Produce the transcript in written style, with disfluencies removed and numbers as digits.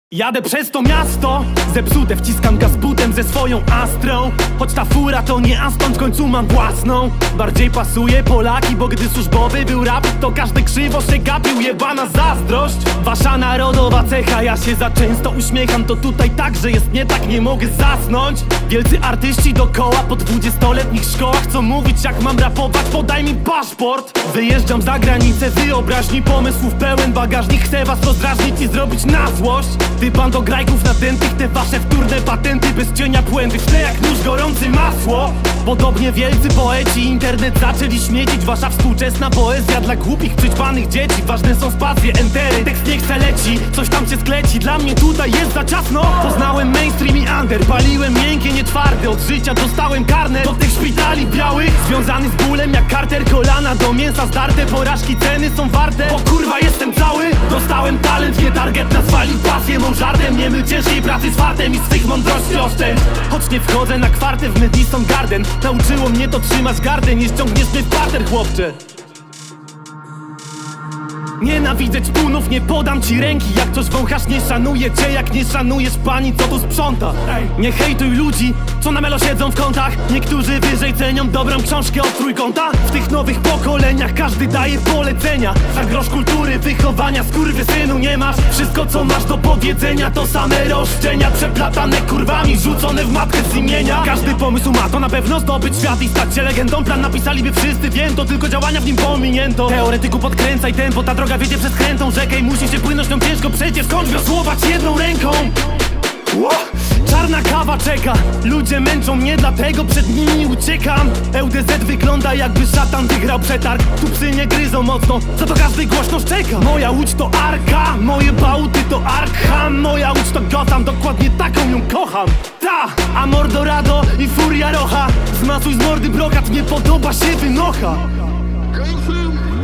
Jadę przez to miasto, zepsute, wciskam gaz butem ze swoją Astrą. Choć ta fura to nie Aston, w końcu mam własną. Bardziej pasuje Polaki, bo gdy służbowy był rap, to każdy krzywo się gapił, jebana zazdrość. Wasza narodowa cecha, ja się za często uśmiecham, to tutaj także jest nie tak, nie mogę zasnąć. Wielcy artyści dokoła po 20-letnich szkołach, co mówić jak mam rapować, podaj mi paszport. Wyjeżdżam za granicę wyobraźni, pomysłów pełen bagażnik, chcę was rozdrażnić i zrobić na złość. Ty bando grajków nadętych, te wasze wtórne patenty bez cienia błędy, w tle jak nóż gorący masło. Podobnie wielcy poeci internet zaczęli śmiecić, wasza współczesna poezja dla głupich, przyćpanych dzieci. Ważne są spacje, entery, tekst nie chce leci, coś tam się skleci, dla mnie tutaj jest za ciasno. Poznałem mainstream i under, paliłem miękkie, nie twarde, od życia dostałem karnet do tych szpitali białych, związany z bólem jak Carter, kolana do mięsa zdarte, porażki ceny są warte, bo kurwa jestem cały. Dostałem talent, nie target, nazwali pasję mą żartem, nie myl ciężkiej pracy z fartem i swych mądrości oszczędź. Choć nie wchodzę na kwartę w Madison Garden, nauczyło mnie to trzymać gardę, nie ściągniesz mnie w parter, chłopcze. Nienawidzę ćpunów, nie podam ci ręki, jak coś wąchasz, nie szanuję cię, jak nie szanujesz pani, co tu sprząta. Nie hejtuj ludzi, co na melo siedzą w kątach. Niektórzy wyżej cenią dobrą książkę od trójkąta. W tych nowych pokoleniach każdy daje polecenia. Za grosz kultury, wychowania, skurwysynu nie masz. Wszystko co masz do powiedzenia to same roszczenia, przeplatane kurwami, rzucone w matkę z imienia. Każdy pomysł ma to na pewno zdobyć świat i stać się legendą. Plan napisaliby wszyscy, wiem to, tylko działania w nim pominięto. Teoretyku podkręcaj tempo, ta droga wiedzie przez krętą rzekę i musi się płynąć nią ciężko przecież. Skąd wiosłować jedną ręką? Czarna kawa czeka, ludzie męczą mnie, dlatego przed nimi uciekam. LDZ wygląda jakby szatan wygrał przetarg. Tu psy nie gryzą mocno, za to każdy głośno szczeka. Moja łódź to Arka, moje bałty to Arkham. Moja łódź to Gotham, dokładnie taką ją kocham. Ta, a Mordorado i Furia Rocha. Zmasuj z mordy brokat, nie podoba się wynocha.